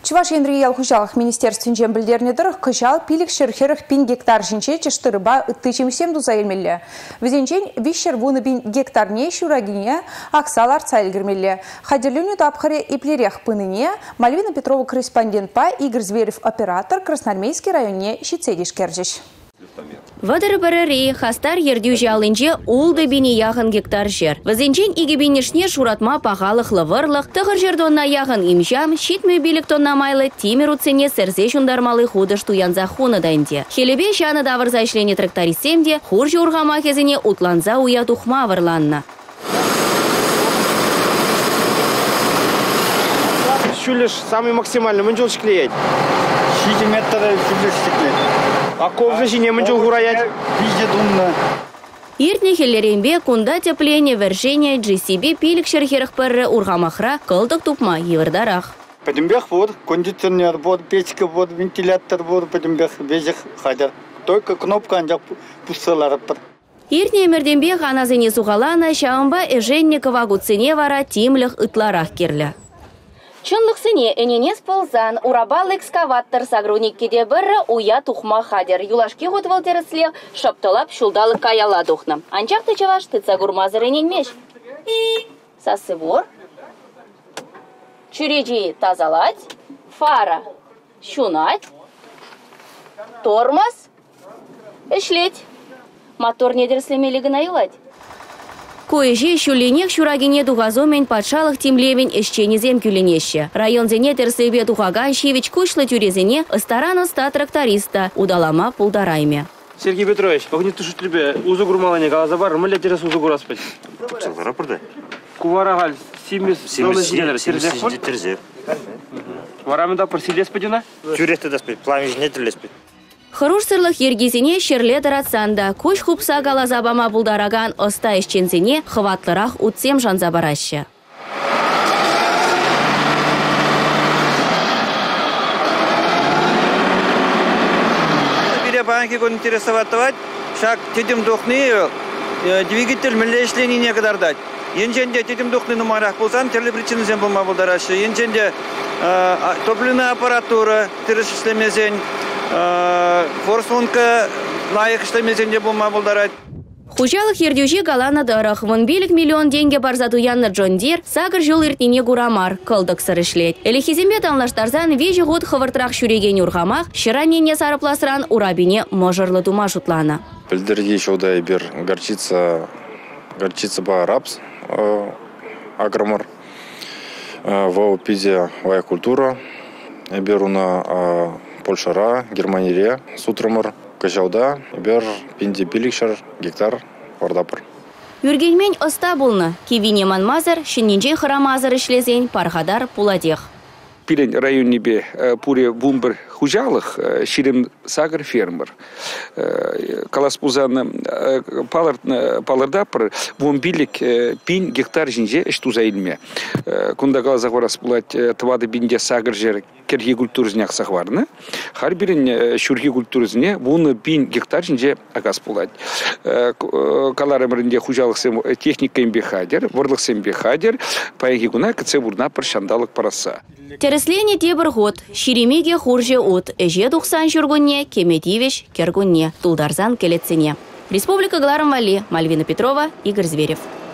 Чуваш Енриял хужалых министерствен жембілдернедіріх күжал пилік шерхеріх пин гектар жинче чештырыба үттычемсем дузайылмелі. Візенчен вишер вуны бин гектарне шурагине аксалар цайлгірмелі. Хадерлюню тапхаре иплерех пыныне Мальвина Петрова корреспондент па Игорь Зверев оператор Красноармейский районе Щицедиш Керджиш. Вадыр барари хастар ердюжи алынче улды бини яғын гектар жер. Візенчен игі бинешне шуратма пағалық лывырлық, тұғыр жердонна яғын имжам, шитмі билік тонна майлы темір уцене сәрзе шундармалы худыш туянза хуны дайынде. Хелебе жаны давырза ішлене тракторисемде, хуржы урғама кезіне утланза уя тухма вырланна. Шулеш самый максимальный мынжол шиклеет. 6 метров шиклеет. А ковза жине мынжол хураять? Иртне хеллеренбе кунда тепление вержение GCB пилік шерхеріх пәрі урғамахра кылдық тупма евірдарах. Пәдімбек вот, кондиционер вот, печка вот, вентилятор вот, пәдімбек везех хадер. Только кнопка анжақ пустылары бар. Иртне емерденбе ғаназыне суғалана шауынба Эженникова гуцене вара тимліх ытларах керлі. Чынлық сыне эненес ползан, урабал экскаваттор сагруниккеде бірі уя тухма хадер. Юлашки ғотвал тересле шапталап шулдалы каяла духна. Анчақты чаваш тыца гурмазыр эненмеш. Сасывор. Чуреджи тазалать. Фара шунать. Тормоз. Эшлеть. Мотор недерслемелігін аюлать. Көйже шүленек шурагине дуғазомен патшалық тимлевен эшченезем күленеші. Район зене терсебе дуғаган шевич күшлі түрезене ыстаран ыста тракториста удалама пулдарайме. Сергей Петрович, погни тушит тебе узу гурмалане галаза бар, мы летерес узу гураспать. Пчелдара пырды? Куварагаль, симис терзеп. Варамында парсилес падина? Тюрехті даспет, пламиж не терлеспет. Хырушсырлық ергезіне шерле таратсанда, көш хупса галазабама бұлдараган оста ешчензіне хватлырақ утсем жанза барашы. Банки кон интересовать, шаг тетим духны, двигатель миллешлени не кадар дать. Енченде тетим духны номарах болсан, терли причины зем болма бұлдарашы. Енченде топливная аппаратура, тереш ішлемезен, форсунка лайық ішлемезенде болма бұлдарать. Хужалық ердеужі галана дырық. 1 миллион денге барзаду янны Джон Дир, сагыр жол иртіне гурамар, кылдық сырышлет. Элехизембе танлаштарзан вежі ғод хывыртырақ шүреген урғамақ, шыранене сарыпласыран урабине можырлы дума шутлана. Пілдерге шоудай бір горчица ба рапс агромар, вау пизе вая культура, беруна Польшара, Германия, Сутрамар, Кажауда, бер пинди пиликшар, гектар, вардапыр. Юргенмен оста болны, кевине манмазыр, шиннинже хырамазыр ішлезен, пархадар пуладех. Пилен районе бе пуре бумбер хужалых, ширим сагр фермер. Каласпузан палардапыр, бумбилик пин гектар жинже эштуза илме. Кунда галаза горас пулать твады бинде сагр жер керги культурзняк сахварны. Хар бирен шурги культурзне буны пин гектар жинже агас пулать. Каларымрынде хужалых сем техника имбе хадер, ворлых сембе хадер, паяги гуна кце бурна паршандалык параса. Тереслене тебір ғод, ширемеге хурже от, эже 90 жүргінне, кеметивеш кергінне, тулдарзан келетсене. Республика Галарым Вали, Мальвина Петрова, Игорь Зверев.